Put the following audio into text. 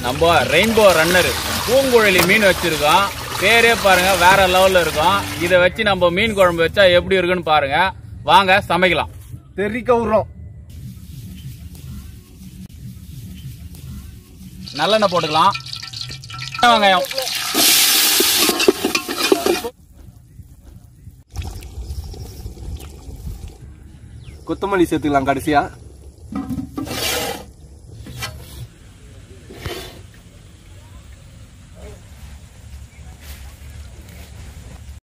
நம்ம rainbow runner Poonguzhali மீன் வச்சிருக்கோம். பேரே பாருங்க வேற லெவல்ல இருக்கும். இதை வச்சு நம்ம மீன் குழம்பு வச்சா எப்படி இருக்குன்னு பாருங்க. வாங்க சமைக்கலாம். தெரிக்க விடுறோம். நல்லெண்ணெய் போட்டுக்கலாம். வெங்காயம், கொத்தமல்லி சேர்த்துக்கலாம் கடைசியா.